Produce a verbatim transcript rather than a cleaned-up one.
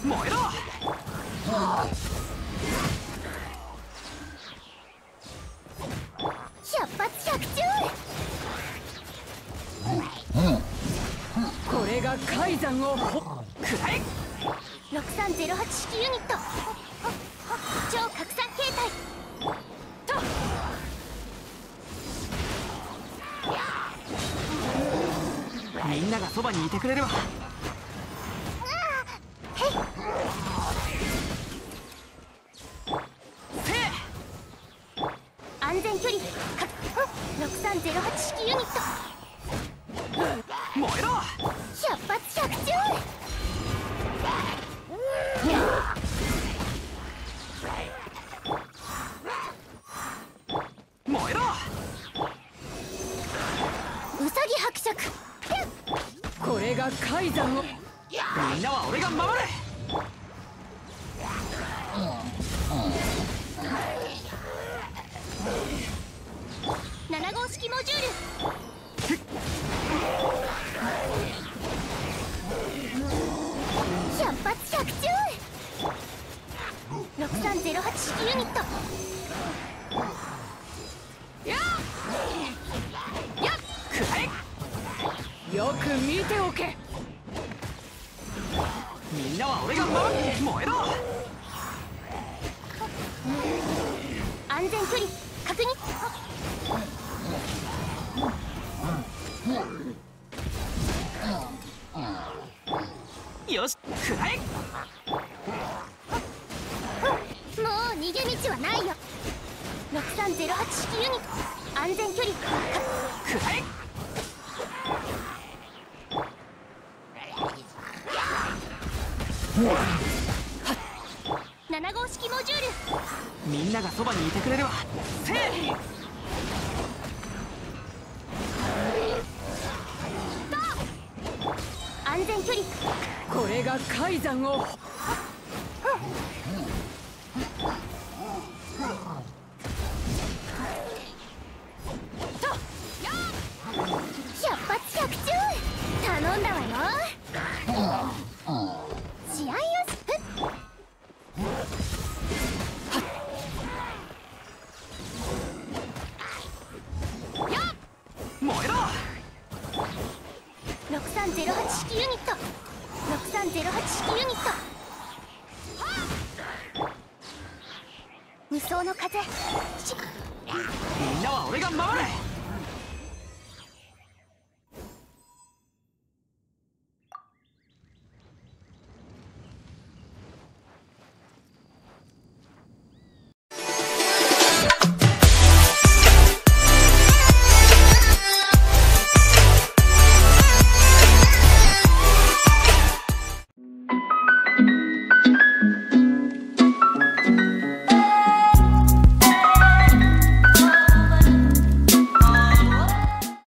燃えろ。 百発百中。 これが海山をほくらえ。 ろくさんゼロはち式ユニット超拡散形態とみんながそばにいてくれるわ。 へいせい安全距離ろくさんゼロはち式ユニット燃えろ。 百発百中。 燃えろ。 うさぎ伯爵。 これが海山を。みんなは俺が守れ。 なな号式モジュール百発百中。ろくさんゼロはち式ユニットやっやっくらえ。よく見ておけ。みんなは俺が守る。燃えろ。 安全距離確認。 よしくらえ。 もう逃げ道はないよ。ろくさんゼロはち式ユニット安全距離くらえ。 なな号式モジュールみんながそばにいてくれるわ。せい安全距離これが海山を。 百発百中。頼んだわよ。試合よし。 燃えろ。 ろくさんゼロはち式ユニットろくさんゼロはち式ユニット無双の風しみんなは俺が守れ。